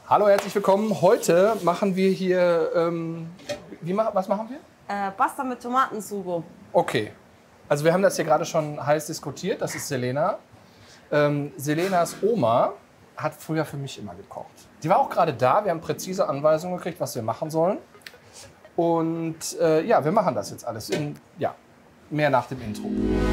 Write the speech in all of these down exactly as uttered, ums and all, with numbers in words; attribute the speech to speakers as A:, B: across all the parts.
A: Hallo, herzlich willkommen. Heute machen wir hier, ähm, wie, was machen wir?
B: Äh, Pasta mit Tomatensugo.
A: Okay, also wir haben das hier gerade schon heiß diskutiert. Das ist Selena. Ähm, Selenas Oma hat früher für mich immer gekocht. Die war auch gerade da. Wir haben präzise Anweisungen gekriegt, was wir machen sollen. Und äh, ja, wir machen das jetzt alles. In, ja, mehr nach dem Intro.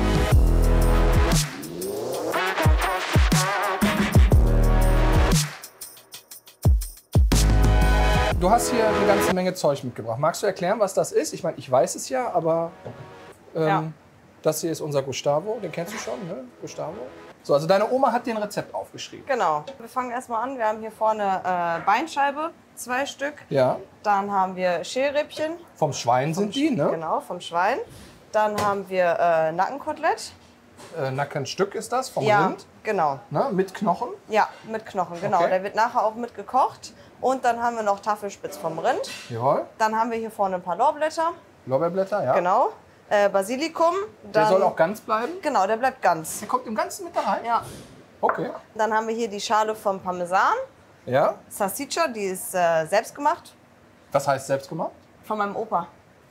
A: Du hast hier eine ganze Menge Zeug mitgebracht. Magst du erklären, was das ist? Ich meine, ich weiß es ja, aber ähm, ja. Das hier ist unser Gustavo. Den kennst du schon, ne? Gustavo. So, also deine Oma hat dir ein Rezept aufgeschrieben.
B: Genau. Wir fangen erstmal an. Wir haben hier vorne äh, Beinscheibe, zwei Stück.
A: Ja.
B: Dann haben wir Schälrippchen.
A: Vom Schwein sind die, ne?
B: Genau, vom Schwein. Dann haben wir äh, Nackenkotelett.
A: Äh, Nackenstück ist das, vom
B: ja,
A: Rind?
B: Genau.
A: Ne? Mit Knochen?
B: Ja, mit Knochen, genau.
A: Okay.
B: Der wird nachher auch mit gekocht. Und dann haben wir noch Tafelspitz vom Rind.
A: Jawohl.
B: Dann haben wir hier vorne ein paar Lorbeerblätter.
A: Lorbeerblätter, ja.
B: Genau. Äh, Basilikum. Dann,
A: Der soll auch ganz bleiben?
B: Genau, der bleibt ganz.
A: Der kommt im Ganzen mit da rein?
B: Ja.
A: Okay.
B: Dann haben wir hier die Schale vom Parmesan.
A: Ja.
B: Salsiccia, die ist äh, selbst gemacht.
A: Was heißt selbst gemacht?
B: Von meinem Opa.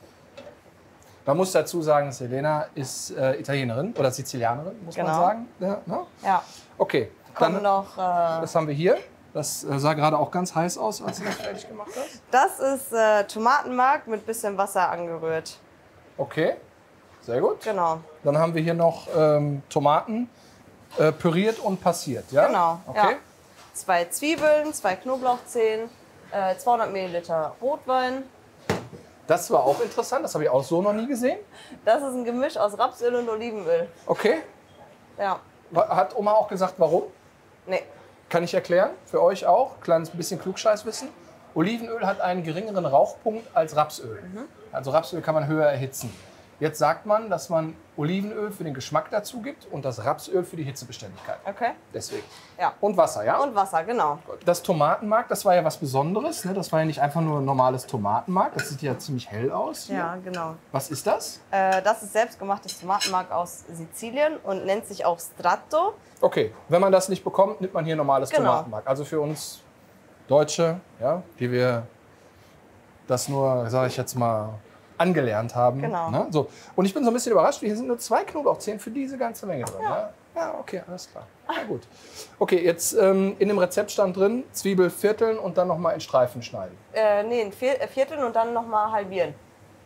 A: Man muss dazu sagen, Selena ist äh, Italienerin oder Sizilianerin, muss
B: genau.
A: man sagen. Ja, ne?
B: Ja.
A: Okay.
B: Kommen
A: Dann
B: noch. Äh,
A: das haben wir hier. Das äh, sah gerade auch ganz heiß aus, als du das fertig gemacht hast.
B: Das ist äh, Tomatenmark mit bisschen Wasser angerührt.
A: Okay, sehr gut.
B: Genau.
A: Dann haben wir hier noch ähm, Tomaten äh, püriert und passiert, ja?
B: Genau.
A: Okay.
B: Ja. Zwei Zwiebeln, zwei Knoblauchzehen, äh, zweihundert Milliliter Rotwein.
A: Das war auch interessant, das habe ich auch so noch nie gesehen.
B: Das ist ein Gemisch aus Rapsöl und Olivenöl.
A: Okay.
B: Ja.
A: Hat Oma auch gesagt, warum?
B: Nee.
A: Kann ich erklären, für euch auch, kleines bisschen Klugscheißwissen. Olivenöl hat einen geringeren Rauchpunkt als Rapsöl. Mhm. Also Rapsöl kann man höher erhitzen. Jetzt sagt man, dass man Olivenöl für den Geschmack dazu gibt und das Rapsöl für die Hitzebeständigkeit.
B: Okay.
A: Deswegen.
B: Ja.
A: Und Wasser, ja?
B: Und Wasser, genau.
A: Das Tomatenmark, das war ja was Besonderes. Ne? Das war ja nicht einfach nur ein normales Tomatenmark. Das sieht ja ziemlich hell aus. Hier.
B: Ja, genau.
A: Was ist das?
B: Äh, das ist selbstgemachtes Tomatenmark aus Sizilien und nennt sich auch Strato.
A: Okay, wenn man das nicht bekommt, nimmt man hier normales
B: Genau.
A: Tomatenmark. Also für uns Deutsche, ja, die wir das nur, sage ich jetzt mal, angelernt haben.
B: Genau.
A: Ne? So. Und ich bin so ein bisschen überrascht, hier sind nur zwei Knoblauchzehen für diese ganze Menge drin. Ja, ja? Ja, okay, alles klar. Na gut. Okay, jetzt ähm, in dem Rezept stand drin, Zwiebel vierteln und dann nochmal in Streifen schneiden.
B: Äh, nee, ein Viertel und dann nochmal halbieren.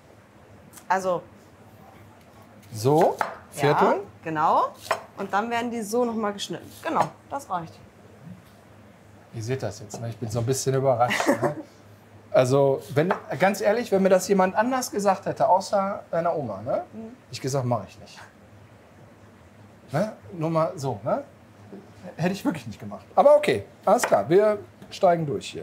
B: Also.
A: So, vierteln.
B: Ja, genau. Und dann werden die so nochmal geschnitten. Genau, das reicht.
A: Ihr seht das jetzt, ne? Ich bin so ein bisschen überrascht. Ne? Also, wenn, ganz ehrlich, wenn mir das jemand anders gesagt hätte, außer deiner Oma, ne? Mhm. Ich gesagt, mache ich nicht. Ne? Nur mal so, ne? Hätte ich wirklich nicht gemacht. Aber okay, alles klar, wir steigen durch hier.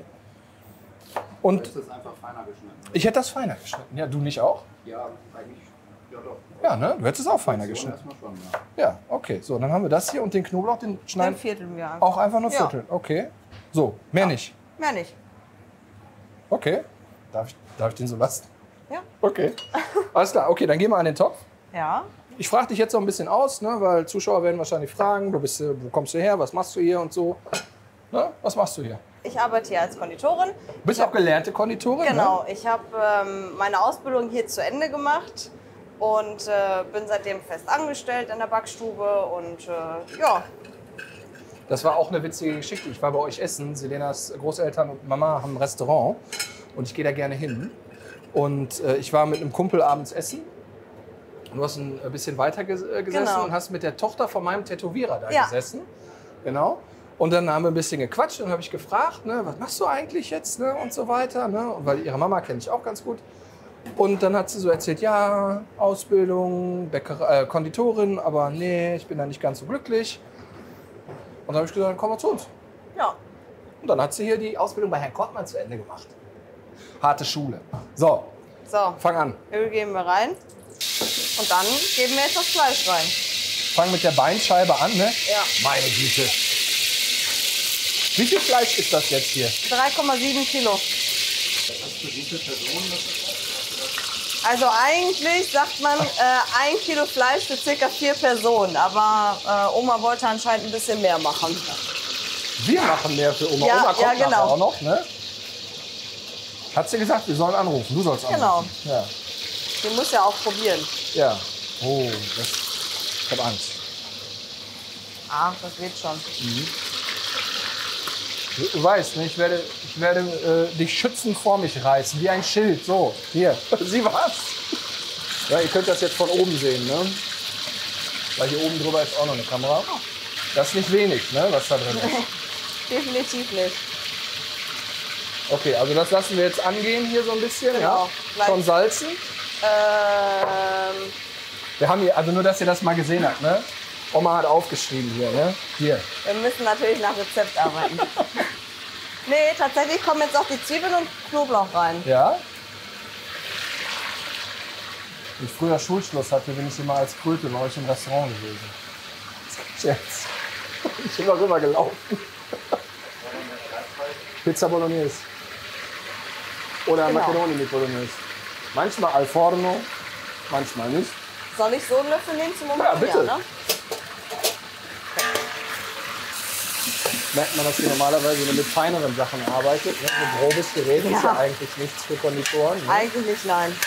A: Und
C: ist das einfach feiner geschnitten?
A: Ich hätte das feiner geschnitten. Ja, du nicht auch?
C: Ja, eigentlich, ja doch.
A: Ja, ne? Du hättest es auch feiner geschnitten.
C: Erstmal schon, ja.
A: Ja, okay. So, dann haben wir das hier und den Knoblauch, den schneiden
B: Dann vierteln wir einfach.
A: auch einfach nur
B: Ja.
A: vierteln. Okay. So, mehr
B: Ja.
A: nicht.
B: Mehr nicht.
A: Okay. Darf ich, darf ich den so lassen?
B: Ja.
A: Okay. Alles klar. Okay, dann gehen wir an den Topf.
B: Ja.
A: Ich frage dich jetzt so ein bisschen aus, ne, weil Zuschauer werden wahrscheinlich fragen, du bist, äh, wo kommst du her, was machst du hier und so. Ne? Was machst du hier?
B: Ich arbeite hier als Konditorin.
A: Du bist auch gelernte Konditorin?
B: Genau,
A: Ne?
B: ich habe ähm, meine Ausbildung hier zu Ende gemacht und äh, bin seitdem fest angestellt in der Backstube und äh, ja.
A: Das war auch eine witzige Geschichte. Ich war bei euch essen. Selenas Großeltern und Mama haben ein Restaurant und ich gehe da gerne hin. Und äh, ich war mit einem Kumpel abends essen. Und du hast ein bisschen weiter ges äh, gesessen
B: Genau.
A: und hast mit der Tochter von meinem Tätowierer da
B: Ja.
A: gesessen. Genau. Und dann haben wir ein bisschen gequatscht und habe ich gefragt, ne, was machst du eigentlich jetzt, ne, und so weiter. Ne? Und weil ihre Mama kenne ich auch ganz gut. Und dann hat sie so erzählt, ja, Ausbildung, Bäcker, äh, Konditorin, aber nee, ich bin da nicht ganz so glücklich. Und dann habe ich gesagt, dann komm mal zu uns.
B: Ja.
A: Und dann hat sie hier die Ausbildung bei Herrn Kortmann zu Ende gemacht. Harte Schule. So,
B: So,
A: fang an.
B: Öl geben wir rein und dann geben wir jetzt das Fleisch rein.
A: Fang mit der Beinscheibe an, ne?
B: Ja.
A: Meine Güte. Wie viel Fleisch ist das jetzt hier?
B: drei Komma sieben Kilo.
C: Was für wie viele Personen das ist?
B: Also eigentlich sagt man äh, ein Kilo Fleisch für circa vier Personen, aber äh, Oma wollte anscheinend ein bisschen mehr machen.
A: Wir machen mehr für Oma.
B: Ja,
A: Oma kommt
B: ja,
A: nachher
B: genau.
A: auch noch, ne? Hat sie gesagt, wir sollen anrufen. Du sollst anrufen.
B: Genau.
A: Ja.
B: Die muss ja auch probieren.
A: Ja. Oh, das, ich hab Angst.
B: Ach, das wird schon.
A: Du, du weißt, ne, ich werde, ich werde äh, dich schützend vor mich reißen, wie ein Schild. So, hier. Sieh was. Ja, ihr könnt das jetzt von oben sehen, ne? Weil hier oben drüber ist auch noch eine Kamera. Das ist nicht wenig, ne, was da drin ist.
B: Definitiv nicht.
A: Okay, also das lassen wir jetzt angehen hier so ein bisschen.
B: Genau.
A: Ja? Schon salzen.
B: Ähm,
A: Wir haben hier, also nur, dass ihr das mal gesehen habt, ne? Oma hat aufgeschrieben hier, ne? Hier.
B: wir müssen natürlich nach Rezept arbeiten. Nee, tatsächlich kommen jetzt auch die Zwiebeln und Knoblauch rein.
A: Ja. Wenn ich früher Schulschluss hatte, bin ich immer als Kröte bei euch im Restaurant gewesen. Jetzt. Ich bin immer rüber gelaufen. Pizza Bolognese. Oder
B: Genau.
A: Macaroni mit Bolognese. Manchmal al forno, manchmal nicht.
B: Soll ich so einen Löffel nehmen zum
A: Ja,
B: Umrühren?
A: bitte.
B: Ne?
A: Merkt man, dass ihr normalerweise nur mit feineren Sachen arbeitet. Ne? Ein grobes Gerät ist ja
B: Ja.
A: eigentlich nichts für Konditoren. Ne?
B: Eigentlich nicht, nein.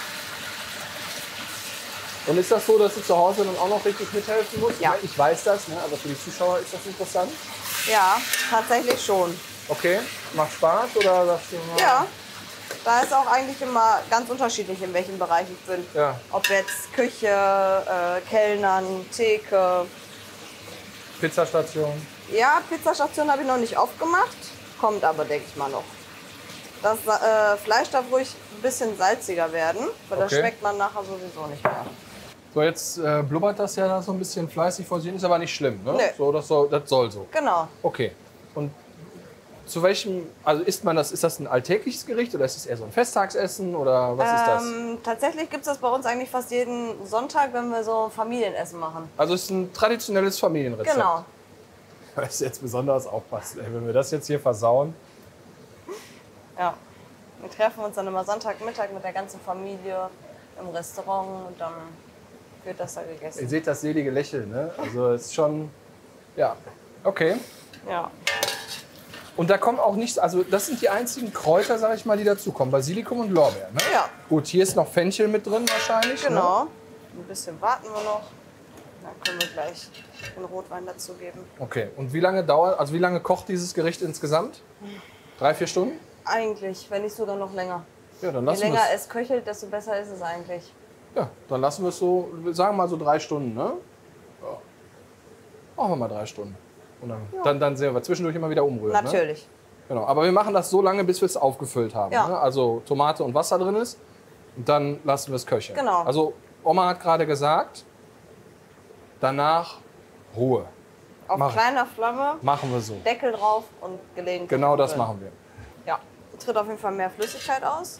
A: Und ist das so, dass du zu Hause dann auch noch richtig mithelfen musst?
B: Ja.
A: Ich weiß das, ne? Aber für die Zuschauer ist das interessant.
B: Ja, tatsächlich schon.
A: Okay, macht Spaß oder sagst du mal?
B: Ja, da ist auch eigentlich immer ganz unterschiedlich, in welchem Bereich ich bin.
A: Ja.
B: Ob jetzt Küche, äh, Kellnern, Theke.
A: Pizzastation.
B: Ja, Pizzastation habe ich noch nicht aufgemacht. Kommt aber, denke ich mal, noch. Das äh, Fleisch darf ruhig ein bisschen salziger werden, weil das
A: Okay.
B: schmeckt man nachher sowieso nicht mehr.
A: So, jetzt äh, blubbert das ja da so ein bisschen fleißig vor sich hin, ist aber nicht schlimm, ne?
B: Nee.
A: So, das soll, das soll so.
B: Genau.
A: Okay. Und zu welchem, also isst man das, ist das ein alltägliches Gericht oder ist es eher so ein Festtagsessen oder was ist das?
B: Ähm, tatsächlich gibt es das bei uns eigentlich fast jeden Sonntag, wenn wir so Familienessen machen.
A: Also es ist ein traditionelles Familienrezept.
B: Genau.
A: Das ist jetzt besonders aufpassen, ey, wenn wir das jetzt hier versauen.
B: Ja. Wir treffen uns dann immer Sonntagmittag mit der ganzen Familie im Restaurant und dann wird das da
A: Ihr
B: gegessen.
A: seht das selige Lächeln, ne? Also es ist schon, ja, okay.
B: Ja.
A: Und da kommt auch nichts, also das sind die einzigen Kräuter, sag ich mal, die dazukommen. Basilikum und Lorbeer, ne?
B: Ja.
A: Gut, hier ist noch Fenchel mit drin wahrscheinlich. Ne?
B: Genau. Ein bisschen warten wir noch. Dann können wir gleich den Rotwein dazugeben.
A: Okay, und wie lange dauert, also wie lange kocht dieses Gericht insgesamt? Drei, vier Stunden?
B: Eigentlich, wenn nicht sogar noch länger.
A: Ja, dann
B: Je
A: lassen wir
B: länger
A: es.
B: es köchelt, desto besser ist es eigentlich.
A: Ja, dann lassen wir es so, sagen wir mal so drei Stunden, ne? Ja. Machen wir mal drei Stunden. Und dann, dann, dann sehen wir zwischendurch immer wieder umrühren. Ne?
B: Natürlich.
A: Genau, aber wir machen das so lange, bis wir es aufgefüllt haben.
B: Ja.
A: Ne? Also Tomate und Wasser drin ist. Und dann lassen wir es köcheln.
B: Genau.
A: Also Oma hat gerade gesagt, danach Ruhe.
B: Auf
A: Mach-
B: kleiner Flamme,
A: Machen wir so.
B: Deckel drauf und gelegentlich.
A: Genau das
B: umrühren.
A: machen wir.
B: Ja, tritt auf jeden Fall mehr Flüssigkeit aus.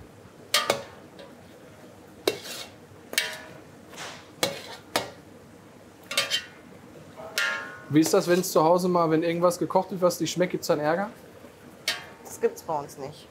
A: Wie ist das, wenn es zu Hause mal, wenn irgendwas gekocht wird, was nicht schmeckt, gibt es dann Ärger?
B: Das gibt's bei uns nicht.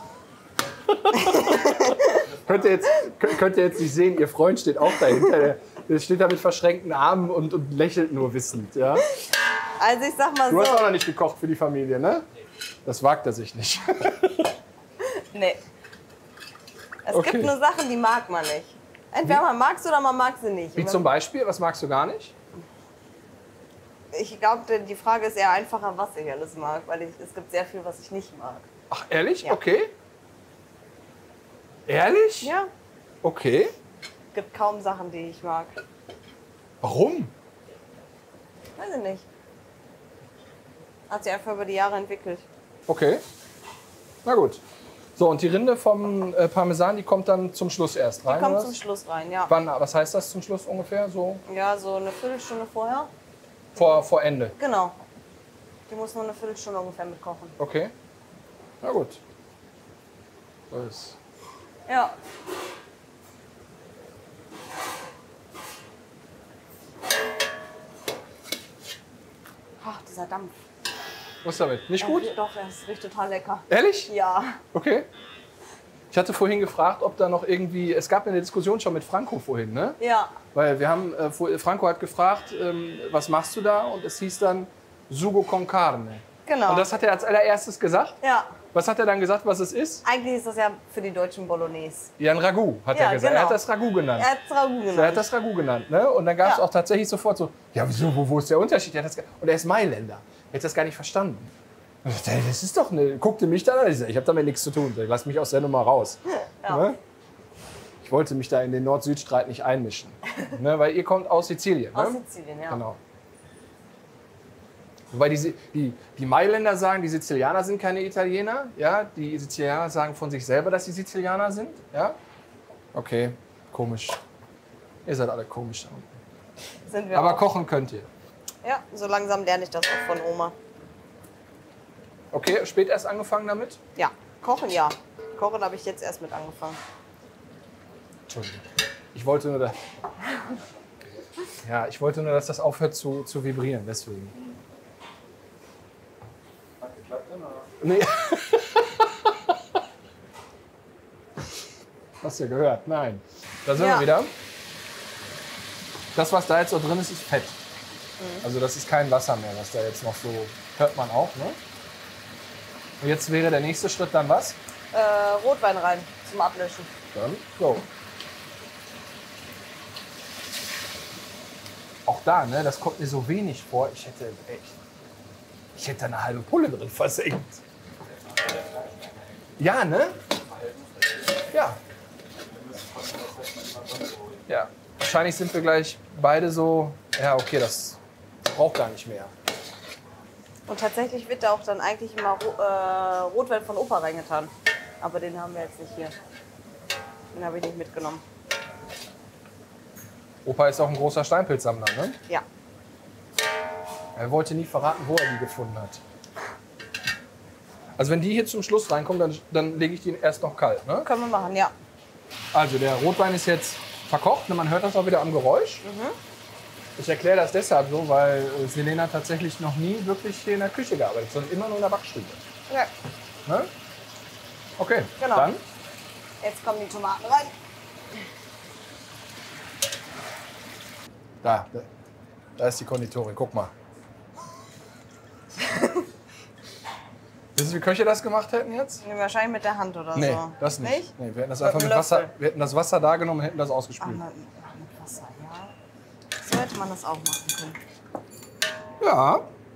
A: Könnt ihr, jetzt, könnt könnt ihr jetzt nicht sehen, ihr Freund steht auch dahinter. Der, der steht da mit verschränkten Armen und, und lächelt nur wissend. Ja?
B: Also ich sag mal
A: Du hast auch
B: so,
A: noch nicht gekocht für die Familie, ne? Das wagt er sich nicht.
B: nee. Es
A: Okay.
B: gibt nur Sachen, die mag man nicht. Entweder man mag sie oder man mag sie nicht.
A: Wie
B: Und
A: zum Beispiel, was magst du gar nicht?
B: Ich glaube, die Frage ist eher einfacher, was ich alles mag, weil ich, es gibt sehr viel, was ich nicht mag.
A: Ach, ehrlich?
B: Ja.
A: Okay. Ehrlich?
B: Ja,
A: Okay.
B: es gibt kaum Sachen, die ich mag.
A: Warum?
B: Weiß ich nicht. Hat sich einfach über die Jahre entwickelt.
A: Okay. Na gut. So, und die Rinde vom äh, Parmesan, die kommt dann zum Schluss erst rein,
B: Kommt
A: oder?
B: zum Schluss rein, ja.
A: Wann, was heißt das zum Schluss ungefähr? So
B: Ja, so eine Viertelstunde vorher.
A: vor, vor Ende.
B: Genau. Die muss nur eine Viertelstunde ungefähr mitkochen.
A: Okay. Na gut. Das.
B: Ja. Ach, dieser Dampf.
A: Was ist damit? Nicht gut?
B: Äh, doch, es riecht total lecker.
A: Ehrlich?
B: Ja.
A: Okay. Ich hatte vorhin gefragt, ob da noch irgendwie. Es gab eine Diskussion schon mit Franco vorhin, ne?
B: Ja.
A: Weil wir haben, äh, vor- Franco hat gefragt, ähm, was machst du da? Und es hieß dann, Sugo con carne.
B: Genau.
A: Und das hat er als allererstes gesagt?
B: Ja.
A: Was hat er dann gesagt, was es ist?
B: Eigentlich ist das ja für die Deutschen Bolognese.
A: Ja, ein Ragout, hat
B: Ja,
A: er gesagt.
B: genau.
A: Er hat das Ragout genannt.
B: Er hat es Ragout genannt.
A: Er hat das Ragout genannt. Ne? Und dann gab es
B: Ja.
A: auch tatsächlich sofort so, ja, wieso, wo, wo ist der Unterschied? Er hat das, ge- und er ist Mailänder. Er hat das gar nicht verstanden. Und ich dachte, das ist doch eine, guckte mich dann an. Ich, sag, ich habe damit nichts zu tun. Ich lass mich aus der Nummer raus.
B: Ja.
A: Ne? Ich wollte mich da in den Nord-Süd-Streit nicht einmischen. Ne? Weil ihr kommt aus Sizilien.
B: Aus
A: Ne?
B: Sizilien, ja.
A: Genau. Wobei die, die, die Mailänder sagen, die Sizilianer sind keine Italiener. Ja? Die Sizilianer sagen von sich selber, dass sie Sizilianer sind. Ja? Okay, komisch. Ihr seid alle komisch.
B: Sind wir
A: Aber
B: auch.
A: kochen könnt ihr.
B: Ja, so langsam lerne ich das auch von Oma.
A: Okay, spät erst angefangen damit?
B: Ja, kochen ja. Kochen habe ich jetzt erst mit angefangen.
A: Entschuldigung. Ich wollte nur, da ja, ich wollte nur, dass das aufhört zu, zu vibrieren, deswegen.
C: Hat geklappt, oder?
A: Nee. Hast du ja gehört? Nein. Da sind
B: Ja.
A: wir wieder. Das, was da jetzt so drin ist, ist Fett. Also das ist kein Wasser mehr, was da jetzt noch so, hört man auch. Ne? Und jetzt wäre der nächste Schritt dann was?
B: Äh, Rotwein rein zum Ablöschen.
A: Dann go. Auch da, ne, das kommt mir so wenig vor. Ich hätte echt, ich hätte eine halbe Pulle drin versenkt. Ja, ne? Ja. Ja. Wahrscheinlich sind wir gleich beide so, ja, okay, das braucht gar nicht mehr.
B: Und tatsächlich wird da auch dann eigentlich immer Ro äh, Rotwein von Opa reingetan. Aber den haben wir jetzt nicht hier. Den habe ich nicht mitgenommen.
A: Opa ist auch ein großer Steinpilzsammler, ne?
B: Ja.
A: Er wollte nie verraten, wo er die gefunden hat. Also wenn die hier zum Schluss reinkommen, dann, dann lege ich die erst noch kalt, ne?
B: Können wir machen, ja.
A: Also der Rotwein ist jetzt verkocht und man hört das auch wieder am Geräusch. Ich erkläre das deshalb so, weil äh, Selena tatsächlich noch nie wirklich hier in der Küche gearbeitet hat, sondern immer nur in der Backstube.
B: Ja.
A: Ne? Okay,
B: Genau.
A: dann
B: Jetzt kommen die Tomaten rein.
A: da, da, da ist die Konditorin, guck mal. Wissen Sie, wie Köche das gemacht hätten jetzt?
B: Nee, wahrscheinlich mit der Hand oder
A: Nee,
B: so.
A: das nicht.
B: Nicht?
A: Nee, wir hätten das
B: Mit
A: einfach
B: einem
A: mit Wasser,
B: Löffel.
A: wir hätten das Wasser da genommen und hätten das
B: Ach,
A: ausgespült.
B: mit, ach, mit Wasser, ja. So hätte man das auch machen können.
A: Ja,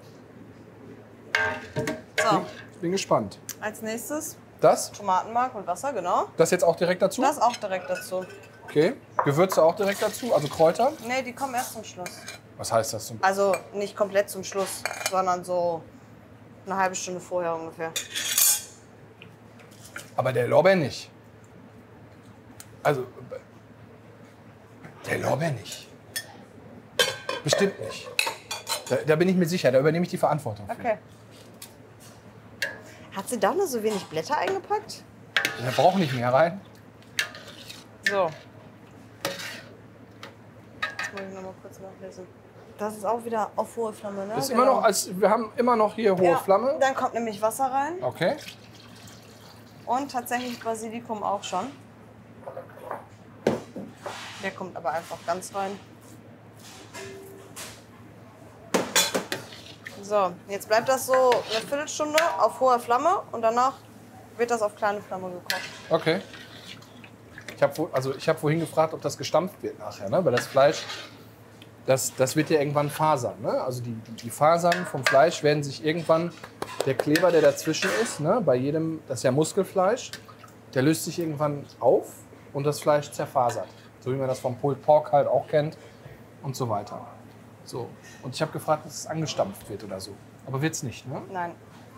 B: So,
A: ich bin gespannt.
B: als nächstes
A: Das?
B: Tomatenmark und Wasser, genau.
A: Das jetzt auch direkt dazu?
B: Das auch direkt dazu.
A: Okay. Gewürze auch direkt dazu, also Kräuter?
B: Nee, die kommen erst zum Schluss.
A: Was heißt das? Zum
B: Also nicht komplett zum Schluss, sondern so eine halbe Stunde vorher ungefähr.
A: Aber der Lorbeer nicht. Also, der Lorbeer nicht. Bestimmt nicht. Da, da bin ich mir sicher, da übernehme ich die Verantwortung. für.
B: Okay. Hat sie doch nur so wenig Blätter eingepackt?
A: Der braucht nicht mehr rein.
B: So. Jetzt muss ich noch mal kurz nachlesen. Das ist auch wieder auf hohe Flamme, ne?
A: Ist
B: Genau.
A: immer noch, als, wir haben immer noch hier hohe
B: Ja,
A: Flamme.
B: Dann kommt nämlich Wasser rein
A: Okay.
B: und tatsächlich Basilikum auch schon. Der kommt aber einfach ganz rein. So, jetzt bleibt das so eine Viertelstunde auf hoher Flamme und danach wird das auf kleine Flamme gekocht.
A: Okay. Ich habe also ich hab vorhin gefragt, ob das gestampft wird nachher, ne? Weil das Fleisch, das, das wird ja irgendwann fasern. Ne? Also die, die, die Fasern vom Fleisch werden sich irgendwann, der Kleber, der dazwischen ist, ne? Bei jedem, das ist ja Muskelfleisch, der löst sich irgendwann auf und das Fleisch zerfasert. So wie man das vom Pulled Pork halt auch kennt und so weiter. So. Und ich habe gefragt, dass es angestampft wird oder so. Aber wird es nicht, ne?
B: Nein,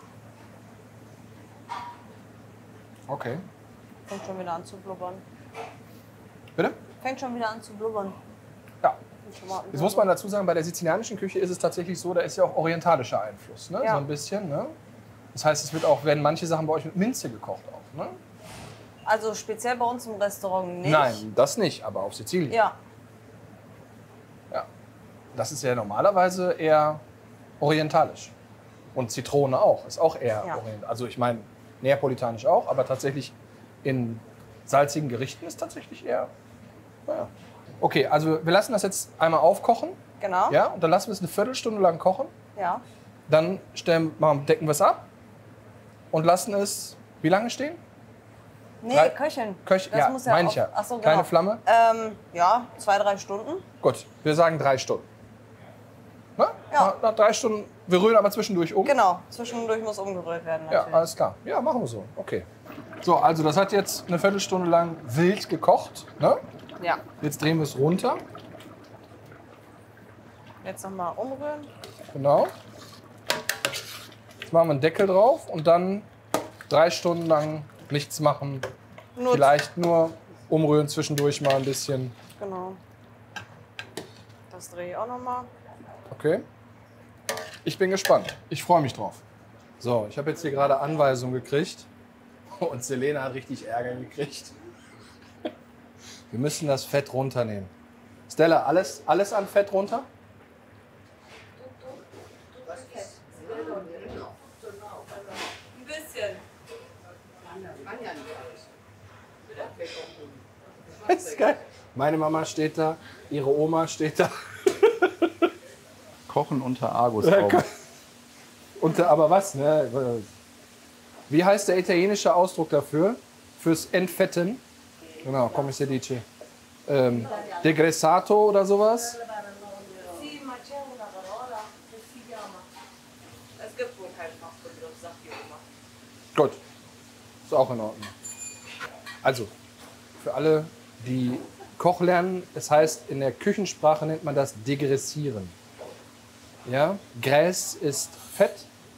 A: Okay.
B: fängt schon wieder an zu blubbern.
A: Bitte?
B: Fängt schon wieder an zu blubbern.
A: Ja.
B: Die Tomaten.
A: Jetzt muss man dazu sagen, bei der sizilianischen Küche ist es tatsächlich so, da ist ja auch orientalischer Einfluss, ne?
B: Ja.
A: So ein bisschen. Ne? Das heißt, es wird auch, werden manche Sachen bei euch mit Minze gekocht auch, ne?
B: Also speziell bei uns im Restaurant nicht.
A: Nein, das nicht, aber auf Sizilien.
B: Ja,
A: Ja. Das ist ja normalerweise eher orientalisch. Und Zitrone auch, ist auch eher
B: Ja.
A: orientalisch. Also ich meine, neapolitanisch auch, aber tatsächlich in salzigen Gerichten ist tatsächlich eher, naja. Okay, also wir lassen das jetzt einmal aufkochen,
B: genau.
A: ja, und dann lassen wir es eine Viertelstunde lang kochen.
B: Ja.
A: Dann stellen, machen, decken wir es ab und lassen es wie lange stehen?
B: Nee,
A: Drei-
B: köcheln.
A: Köch,
B: Das
A: ja,
B: muss ja
A: meine
B: auf-
A: ich ja.
B: Ach so, genau.
A: Keine Flamme?
B: Ähm, ja, zwei, drei Stunden.
A: Gut, wir sagen drei Stunden. Ne?
B: Ja.
A: Nach, nach drei Stunden, wir rühren aber zwischendurch um.
B: Genau, zwischendurch muss umgerührt werden.
A: Ja,
B: Natürlich.
A: alles klar. Ja, machen wir so. Okay. So, also das hat jetzt eine Viertelstunde lang wild gekocht. Ne?
B: Ja.
A: Jetzt drehen wir es runter.
B: Jetzt nochmal umrühren.
A: Genau. Jetzt machen wir einen Deckel drauf und dann drei Stunden lang nichts machen.
B: Nur
A: Vielleicht nur umrühren zwischendurch mal ein bisschen.
B: Genau. Das drehe ich auch nochmal.
A: Okay. Ich bin gespannt. Ich freue mich drauf. So, ich habe jetzt hier gerade Anweisungen gekriegt. Und Selena hat richtig Ärger gekriegt. Wir müssen das Fett runternehmen. Stella, alles, alles an Fett runter?
B: Ein bisschen.
A: Das ist geil. Meine Mama steht da, ihre Oma steht da.
C: Kochen unter Argusaugen.
A: Und, aber was? Ne? Wie heißt der italienische Ausdruck dafür? Fürs Entfetten? Genau, come si dice? Ähm, degressato oder sowas?
B: Es gibt wohl keinen Fachbegriff, sagt die Oma.
A: Gut, ist auch in Ordnung. Also, für alle, die Koch lernen, es heißt, in der Küchensprache nennt man das Degressieren. Ja? Graisse ist Fett.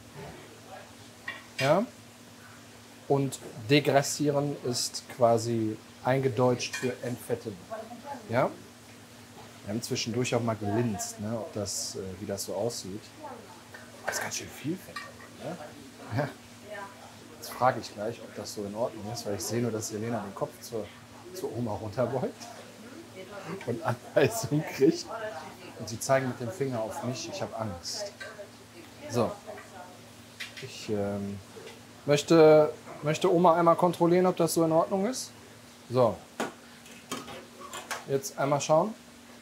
A: Ja? Und Degrassieren ist quasi eingedeutscht für Entfetten. Ja? Wir haben zwischendurch auch mal gelinst, ne, ob das, äh, wie das so aussieht. Das ist ganz schön viel Fett. Ne? Ja. Jetzt frage ich gleich, ob das so in Ordnung ist, weil ich sehe nur, dass Selena den Kopf zur, zur Oma runterbeugt und Anweisungen kriegt. Und sie zeigen mit dem Finger auf mich, ich habe Angst. So. Ich ähm, möchte, möchte Oma einmal kontrollieren, ob das so in Ordnung ist. So. Jetzt einmal schauen.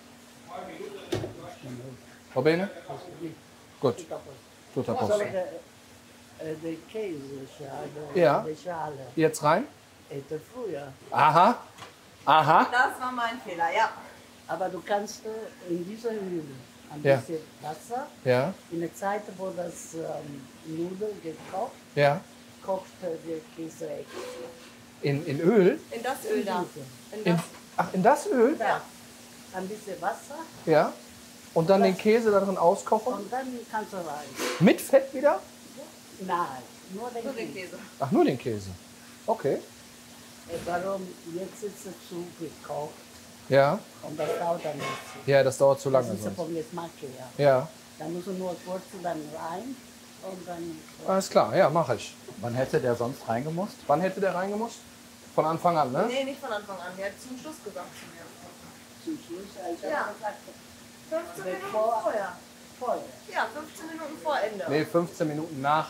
A: Va bene? Gut. Tutto a posto.
D: Solo che eh, del käse, schade,
A: Ja.
D: die Schale.
A: Jetzt rein.
D: Hätte früher.
A: Aha. Aha.
B: Das war mein Fehler, ja.
D: Aber du kannst äh, in dieser Mühle ein
A: Ja.
D: bisschen Wasser.
A: Ja.
D: In der Zeit, wo das ähm, Nudeln gekocht,
A: Ja.
D: kocht äh, der Käse extra.
A: In, in Öl?
B: In das Öl da. In
A: In,
B: das,
A: ach, in das Öl?
D: Ja. Ein bisschen Wasser
A: Ja. Und dann den Käse da drin auskochen?
D: und dann kannst du rein.
A: Mit Fett wieder?
D: Nein, nur den
B: nur den
D: Käse.
B: Käse.
A: Ach, nur den Käse. Okay.
D: Äh, Warum? Jetzt ist es zu gekocht
A: Ja.
D: und das dauert dann nicht.
A: Ja, das dauert zu
D: Das
A: lange
D: ist ja
A: sonst.
D: vom Geschmack her.
A: Ja.
D: Dann musst du nur kurz dann rein und dann.
A: Alles klar, ja, mache ich.
C: Wann hätte der sonst reingemusst?
A: Wann hätte der reingemusst? Von Anfang an, ne?
B: Nee, nicht von Anfang an. Der hat zum Schluss gesagt zu mir.
D: Zum Schluss, also
B: Ja.
D: gesagt,
B: fünfzehn Minuten
D: Bevor-
B: vorher.
D: vorher.
B: Ja, fünfzehn Minuten vor Ende.
A: Nee, fünfzehn Minuten nach.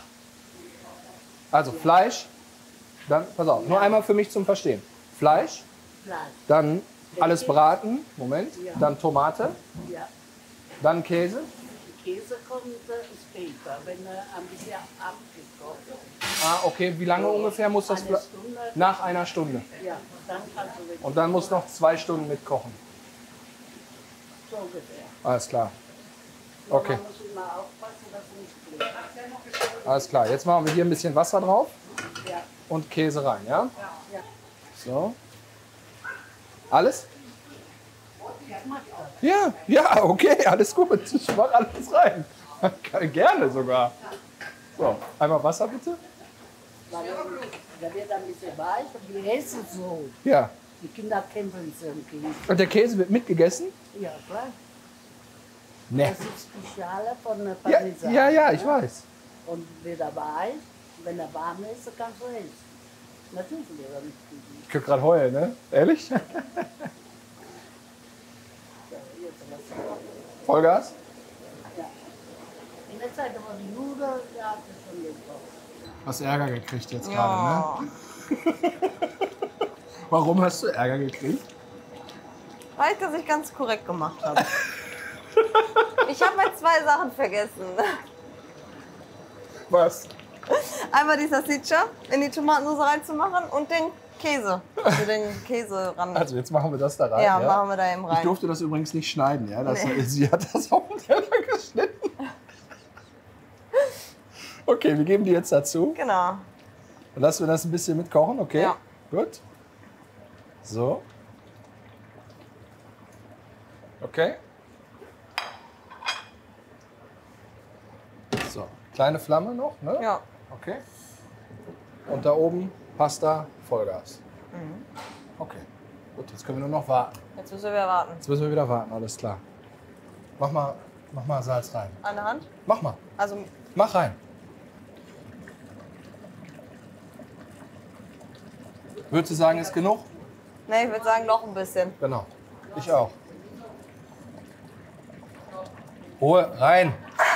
A: Also Fleisch, dann, pass auf, nur einmal für mich zum Verstehen. Fleisch,
D: Fleisch.
A: dann alles braten, Moment, dann Tomate,
D: Ja.
A: dann Käse.
D: Käse kommt äh, später, wenn er ein bisschen abgekocht ist.
A: Ah, okay, wie lange ungefähr muss das?
D: Eine
A: Fle-
D: Stunde.
A: Nach einer Stunde.
D: Ja, dann kannst du wirklich
A: Und dann muss noch zwei Stunden mitkochen.
D: so ungefähr.
A: Alles klar.
D: Nur
A: Okay.
D: Man muss immer aufpassen, dass es nicht brennt.
A: Alles klar. Jetzt machen wir hier ein bisschen Wasser drauf
D: Ja.
A: und Käse rein, ja?
D: Ja.
A: So. Alles?
D: Ich mag das.
A: Ja, ja, okay, alles gut. Ich mach alles rein. Gerne sogar. So, einmal Wasser bitte.
D: Weil da wird ein bisschen weich und die essen so.
A: Ja.
D: Die Kinder kämpfen so im Käse.
A: Und der Käse wird mitgegessen?
D: Ja, klar.
A: Ne.
D: Das ist die Schale von der
A: Ja,
D: Parmesan.
A: ja, ja, ich weiß.
D: Und wird er weich, wenn er warm ist, dann kannst du essen. Natürlich wird er mitgegeben.
A: Ich könnte gerade heulen, ne? Ehrlich?
D: Ja, jetzt lass es.
A: Vollgas?
D: Ja. In der Zeit, wo die Nudeln, da hat es schon gekocht.
A: Hast Ärger gekriegt jetzt
B: Ja.
A: gerade, ne? Warum hast du Ärger gekriegt?
B: Weil ich das nicht ganz korrekt gemacht habe. Ich habe halt zwei Sachen vergessen.
A: Was?
B: Einmal die Salsiccia in die Tomatensauce reinzumachen und den Käse. Für den Käse ran.
A: Also jetzt machen wir das da rein.
B: ja, machen wir da eben
A: Ich
B: rein.
A: durfte das übrigens nicht schneiden, ja. Das,
B: Nee.
A: Sie hat das auf den Teller geschnitten. Okay, wir geben die jetzt dazu.
B: Genau.
A: Dann lassen wir das ein bisschen mitkochen, okay?
B: Ja.
A: Gut. So. Okay. So, kleine Flamme noch, ne?
B: Ja.
A: Okay. Und da oben Pasta, Vollgas.
B: Mhm.
A: Okay. Gut, jetzt können wir nur noch warten.
B: Jetzt müssen wir warten.
A: Jetzt müssen wir wieder warten, alles klar. Mach mal, mach mal Salz rein.
B: Eine Hand?
A: Mach mal.
B: Also,
A: Mach rein. Würdest du sagen, ist genug?
B: ne, ich würde sagen, noch ein bisschen.
A: Genau. Ich auch. Ruhe, rein.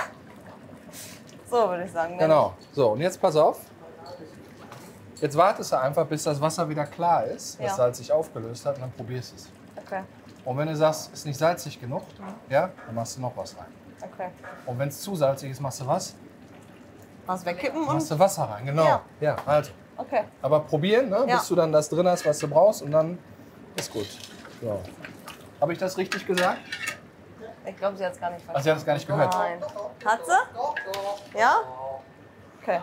B: So würde ich sagen.
A: Genau. So, und jetzt pass auf. Jetzt wartest du einfach, bis das Wasser wieder klar ist, das
B: Ja.
A: Salz sich aufgelöst hat, und dann probierst du es.
B: Okay,
A: Und wenn du sagst, ist nicht salzig genug, ja, dann machst du noch was rein.
B: okay.
A: Und wenn es zu salzig ist, machst du was?
B: Was wegkippen und...
A: Machst du Wasser rein, genau.
B: Ja.
A: Ja, also.
B: Okay.
A: Aber probieren, ne,
B: Ja.
A: bis du dann das drin hast, was du brauchst, und dann ist gut. So. Habe ich das richtig gesagt?
B: Ich glaube, sie hat es gar nicht
A: Ach,
B: verstanden.
A: sie hat es gar nicht gehört.
B: Nein. Hat sie? Ja? Okay.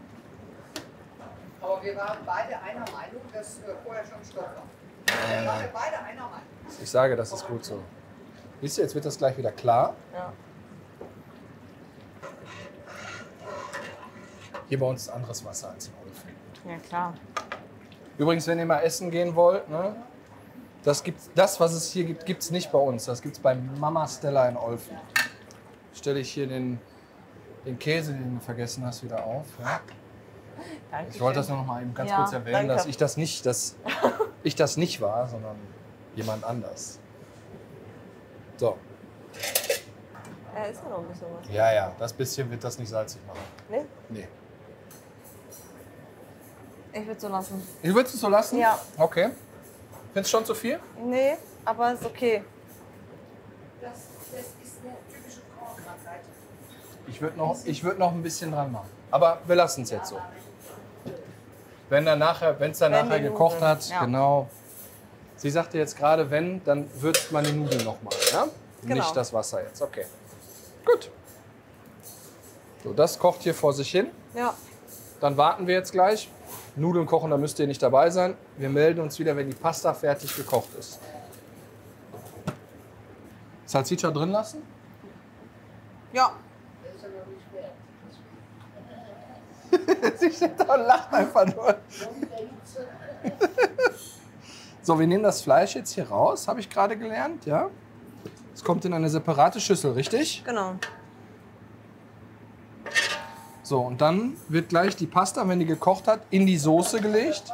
E: Aber wir waren beide einer Meinung, dass äh, vorher schon Stoff war. Wir waren beide einer Meinung.
A: Ich sage, das ist gut so. Siehst du, jetzt wird das gleich wieder klar.
B: Ja.
A: Hier bei uns ist anderes Wasser als im Ofen.
B: Ja, klar.
A: Übrigens, wenn ihr mal essen gehen wollt, ne, das, gibt's, das, was es hier gibt, gibt es nicht bei uns. Das gibt es bei Mama Stella in Olfen. Stelle ich hier den, den Käse, den du vergessen hast, wieder auf. Ja.
B: Dankeschön.
A: Ich wollte das nur noch mal eben ganz
B: Ja,
A: kurz erwähnen,
B: danke.
A: dass ich das nicht, dass ich das nicht war, sondern jemand anders. So,
B: Ja, ist ja noch ein bisschen was.
A: ja, ja, das bisschen wird das nicht salzig machen.
B: Nee?
A: Nee.
B: Ich würde so lassen.
A: Ich würde es so lassen?
B: Ja.
A: Okay. Findest du schon zu viel?
B: Nee, aber ist okay.
E: Das, das ist eine typische Frauenkrankheit.
A: Ich würde noch, ich würd noch ein bisschen dran machen. Aber wir lassen es jetzt so. Wenn dann nachher, wenn es dann
B: Wenn
A: nachher
B: die
A: gekocht
B: Nudeln,
A: hat,
B: ja.
A: genau. Sie sagte jetzt gerade, wenn, dann würzt man die Nudeln nochmal, ja?
B: Genau.
A: Nicht das Wasser jetzt, okay. Gut. So, das kocht hier vor sich hin.
B: Ja.
A: Dann warten wir jetzt gleich. Nudeln kochen, da müsst ihr nicht dabei sein. Wir melden uns wieder, wenn die Pasta fertig gekocht ist. Salsiccia drin lassen?
B: Ja.
A: Sie steht da und lacht einfach nur. So, wir nehmen das Fleisch jetzt hier raus, habe ich gerade gelernt, ja? Es kommt in eine separate Schüssel, richtig?
B: Genau.
A: So, und dann wird gleich die Pasta, wenn die gekocht hat, in die Soße gelegt.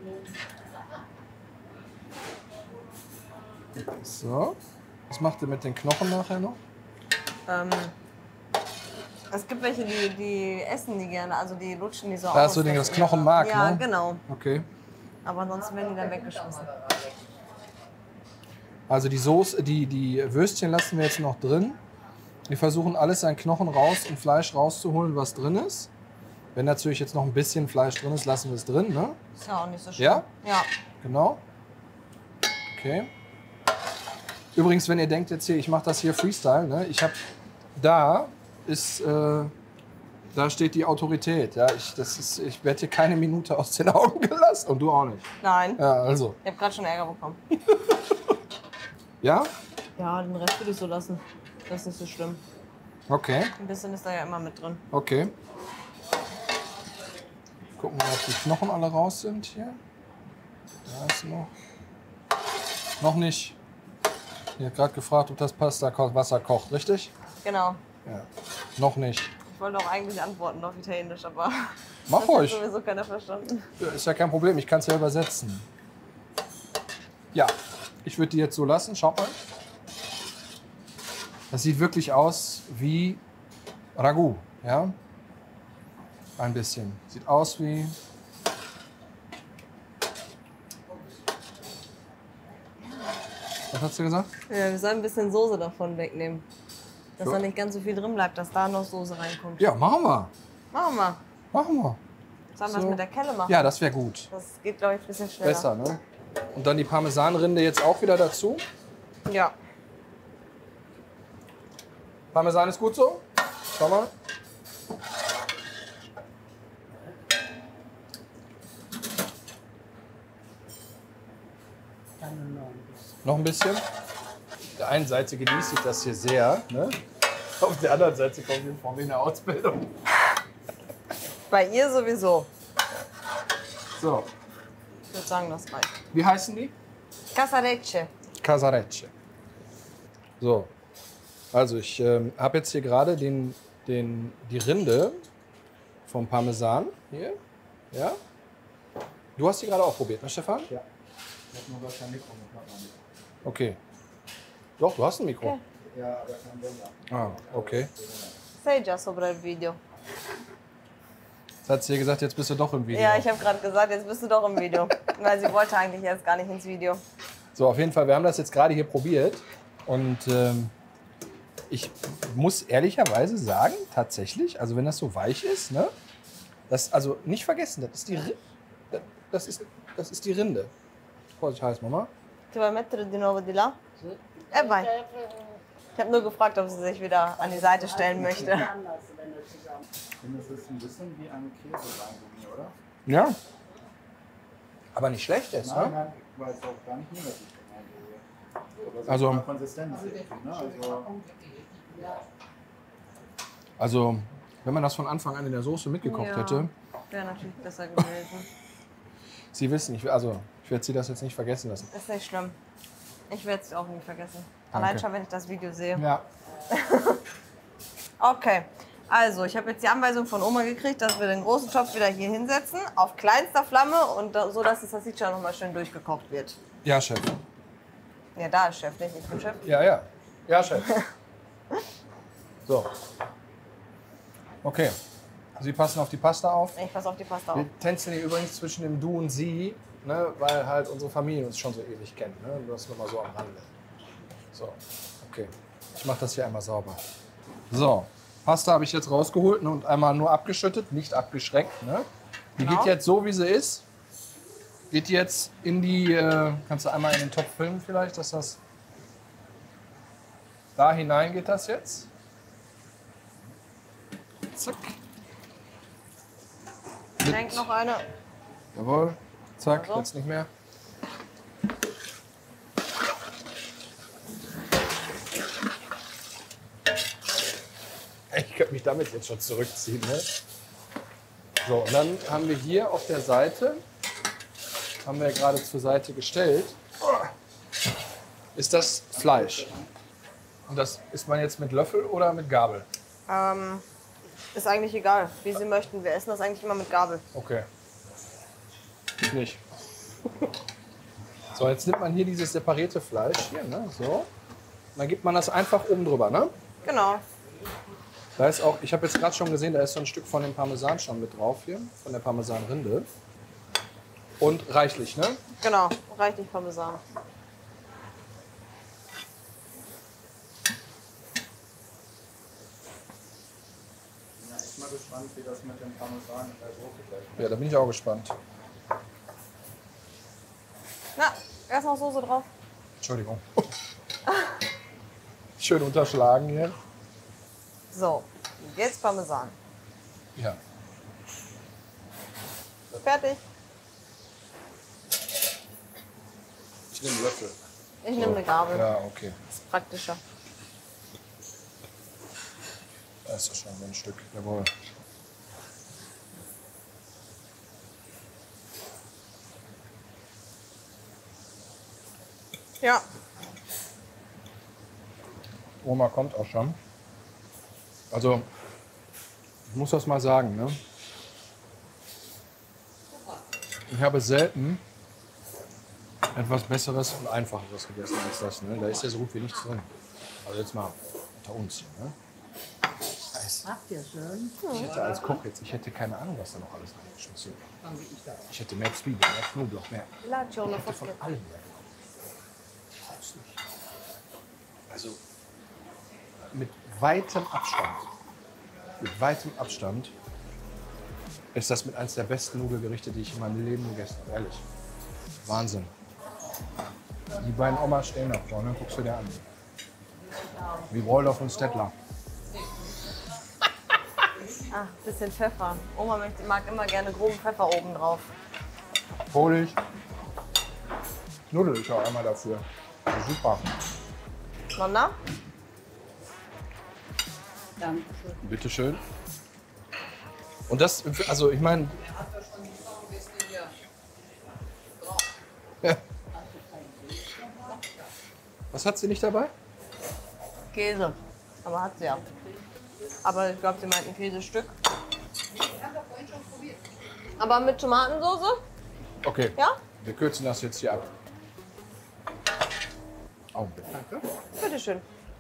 A: So. Was macht ihr mit den Knochen nachher noch?
B: Ähm, es gibt welche, die, die essen die gerne, also die lutschen die so
A: Da
B: aus.
A: hast du den,
B: dass
A: das
B: ihre-
A: Knochenmark,
B: Ja,
A: ne?
B: genau.
A: Okay.
B: Aber ansonsten werden die dann weggeschmissen.
A: Also die Soße, die, die Würstchen lassen wir jetzt noch drin. Wir versuchen alles an Knochen raus und Fleisch rauszuholen, was drin ist. Wenn natürlich jetzt noch ein bisschen Fleisch drin ist, lassen wir es drin, ne?
B: Ist ja auch nicht so schlimm.
A: Ja?
B: Ja.
A: Genau. Okay. Übrigens, wenn ihr denkt jetzt hier, ich mache das hier Freestyle, ne? Ich habe da ist, äh, da steht die Autorität. Ja? Ich, das ist, ich werde hier keine Minute aus den Augen gelassen und du auch nicht.
B: Nein.
A: Ja, also.
B: Ich habe gerade schon Ärger bekommen.
A: Ja?
B: Ja, den Rest würde ich so lassen. Das ist nicht so schlimm.
A: Okay.
B: Ein bisschen ist da ja immer mit drin.
A: Okay. Gucken wir, ob die Knochen alle raus sind hier. Da ist noch. Noch nicht. Ich habe gerade gefragt, ob das Pasta ko- Wasser kocht, richtig?
B: Genau.
A: Ja. Noch nicht.
B: Ich wollte auch eigentlich antworten auf Italienisch, aber
A: Mach
B: das hat
A: euch.
B: sowieso keiner verstanden.
A: Ist ja kein Problem, ich kann es ja übersetzen. Ja, ich würde die jetzt so lassen. Schaut mal. Das sieht wirklich aus wie Ragout, ja? Ein bisschen. Sieht aus wie... Was hast du gesagt?
B: Ja, wir sollen ein bisschen Soße davon wegnehmen. Dass
A: So.
B: da nicht ganz so viel drin bleibt, dass da noch Soße reinkommt.
A: Ja, machen wir.
B: Machen wir.
A: Machen wir.
B: Sollen wir das
A: So.
B: mit der Kelle machen?
A: Ja, das wäre gut.
B: Das geht, glaube ich, ein bisschen schneller.
A: Besser, ne? Und dann die Parmesanrinde jetzt auch wieder dazu.
B: Ja.
A: Parmesan ist gut so. Schau mal.
D: Dann noch ein bisschen.
A: Noch ein bisschen. Auf der einen Seite genieße ich das hier sehr. Ne? Auf der anderen Seite kommt mir vor wie eine Ausbildung.
B: Bei ihr sowieso.
A: So,
B: Ich würde sagen, das reicht.
A: wie heißen die?
B: Casarecce.
A: Casarecce. So, also ich ähm, habe jetzt hier gerade den, den, die Rinde vom Parmesan. Hier, ja. Du hast die gerade auch probiert, ne Stefan?
C: Ja. Ich habe nur gar kein Mikro mit.
A: Okay. Doch, du hast ein Mikro.
B: Okay.
C: Ja, aber kein Sender.
A: Ah, okay.
B: Sei già sopra il video.
A: Jetzt hat sie gesagt, jetzt bist du doch im Video.
B: Ja, ich habe gerade gesagt, jetzt bist du doch im Video. Weil sie wollte eigentlich jetzt gar nicht ins Video.
A: So, auf jeden Fall, wir haben das jetzt gerade hier probiert. Und ähm, ich muss ehrlicherweise sagen, tatsächlich, also wenn das so weich ist, ne, das, also nicht vergessen, das ist die, Ri- das ist, das ist die Rinde. Vorsicht, heiß, Mama.
B: Ti vuoi mettere di nuovo di là? Eh, vai. Ich habe nur gefragt, ob sie sich wieder an die Seite stellen möchte.
D: Anders, wenn er zusammen.
C: Ich finde, das ist ein bisschen wie ein Käseweingummi, oder?
A: Ja. Aber nicht schlecht ist,
C: Nein,
A: ne?
C: nein, weil es auch gar nicht negativ gemeint ist. Aber so
A: Also-
C: von der Konsistenz irgendwie, ne? Also,
A: Also, wenn man das von Anfang an in der Soße mitgekocht
B: Ja.
A: hätte,
B: Wäre natürlich besser gewesen.
A: Sie wissen, ich, also ich werde Sie das jetzt nicht vergessen lassen.
B: Ist nicht schlimm. Ich werde es auch nicht vergessen.
A: Danke.
B: Allein schon, wenn ich das Video sehe.
A: Ja.
B: Okay, also ich habe jetzt die Anweisung von Oma gekriegt, dass wir den großen Topf wieder hier hinsetzen, auf kleinster Flamme und da, so, dass das Salsiccia noch mal schön durchgekocht wird.
A: Ja, Chef.
B: Ja, da ist Chef, nicht ich bin Chef.
A: Ja, ja. Ja, Chef. So. Okay. Sie passen auf die Pasta auf.
B: Ich passe auf die Pasta auf.
A: Wir tänzeln hier übrigens zwischen dem Du und Sie, ne, weil halt unsere Familien uns schon so ewig kennen. Ne? Das nur mal so am Rande. So, okay. Ich mache das hier einmal sauber. So, Pasta habe ich jetzt rausgeholt, ne, und einmal nur abgeschüttet, nicht abgeschreckt. Ne? Die
B: Genau.
A: geht jetzt so, wie sie ist. Geht jetzt in die, äh, kannst du einmal in den Topf filmen vielleicht, dass das, da hinein geht das jetzt. Zack.
B: Ich denke noch eine.
A: Jawohl. Zack,
B: Also.
A: jetzt nicht mehr. Ich könnte mich damit jetzt schon zurückziehen. Ne? So, und dann haben wir hier auf der Seite, haben wir gerade zur Seite gestellt, ist das Fleisch. Und das isst man jetzt mit Löffel oder mit Gabel?
B: Ähm, ist eigentlich egal, wie Sie möchten. Wir essen das eigentlich immer mit Gabel.
A: Okay. Ich nicht. So, jetzt nimmt man hier dieses separierte Fleisch hier, ne? So. Und dann gibt man das einfach oben drüber, ne?
B: Genau.
A: Da ist auch, ich habe jetzt gerade schon gesehen, da ist so ein Stück von dem Parmesan schon mit drauf hier, von der Parmesanrinde. Und reichlich, ne?
B: Genau, reichlich Parmesan.
C: ich bin ja echt mal gespannt, wie das mit dem Parmesan in der Soße gleich wird.
A: Ja, da bin ich auch gespannt.
B: Na, erst noch Soße drauf.
A: Entschuldigung. Schön unterschlagen hier.
B: So, jetzt Parmesan.
A: Ja.
B: Fertig.
A: Ich nehme einen Löffel.
B: Ich nehme eine Gabel.
A: Ja, okay.
B: Ist praktischer.
A: Da ist doch schon ein Stück. Jawohl.
B: Ja.
A: Oma kommt auch schon. Also, ich muss das mal sagen, ne? Ich habe selten etwas Besseres und Einfacheres gegessen als das. Ne? Da ist ja so gut wie nichts drin. Also jetzt mal unter uns hier. Ne?
D: Habt ihr schön?
A: Ich hätte als Koch jetzt, ich hätte keine Ahnung, was da noch alles reingeschmissen wird. Ich hätte mehr Zwiebeln, mehr Knoblauch, mehr.
B: Laccio,
A: Ich
B: una
A: hätte von
B: foschetta.
A: allem mehr. Ich brauch's nicht. Also mit weitem Abstand, mit weitem Abstand ist das mit eines der besten Nudelgerichte, die ich in meinem Leben gegessen habe. Ehrlich. Wahnsinn. Die beiden Omas stehen da vorne, guckst du dir an. Wie Waldorf und Stettler.
B: Ach, bisschen Pfeffer. Oma möchte, mag immer gerne groben Pfeffer oben drauf.
A: Hol ich. Nudel ich auch einmal dafür. Super.
B: Nonna?
D: Danke.
A: Bitte schön. Und das, also ich meine. Ja. Was hat sie nicht dabei?
B: Käse. Aber hat sie ja. Aber ich glaube, sie meint ein Käsestück. Aber mit Tomatensauce?
A: Okay.
B: Ja?
A: Wir kürzen das jetzt hier ab. Augenblick. Danke.
B: Bitteschön.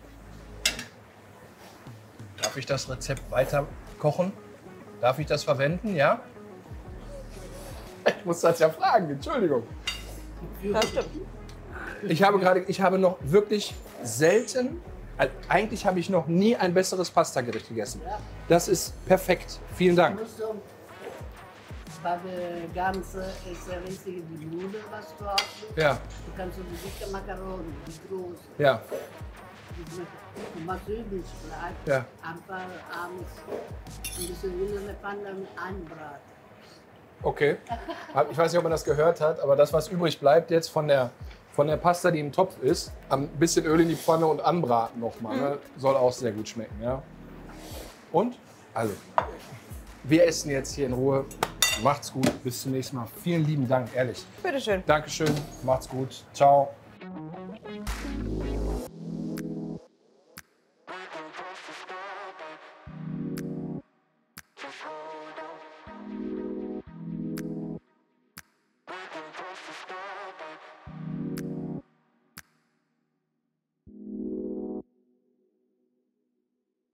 A: Darf ich das Rezept weiter kochen? Darf ich das verwenden, ja? Ich muss das ja fragen, Entschuldigung.
B: Ja, stimmt.
A: Ich habe gerade, ich habe noch wirklich selten, also eigentlich habe ich noch nie ein besseres Pastagericht gegessen. Das ist perfekt. Vielen Dank.
D: Musst du bei der ganzen ist der richtige die Nudeln, was du hast.
A: Ja,
D: Du kannst so die dicke Makaronen, die große.
A: ja,
D: Und was übrig bleibt,
A: Ja.
D: einfach abends ein bisschen Öl in der Pfanne einbraten.
A: okay. Ich weiß nicht, ob man das gehört hat, aber das, was übrig bleibt jetzt von der, von der Pasta, die im Topf ist, ein bisschen Öl in die Pfanne und anbraten nochmal. Ne? Soll auch sehr gut schmecken, ja. Und? Also, wir essen jetzt hier in Ruhe. Macht's gut, bis zum nächsten Mal. Vielen lieben Dank, ehrlich.
B: Bitteschön.
A: Dankeschön, macht's gut. Ciao.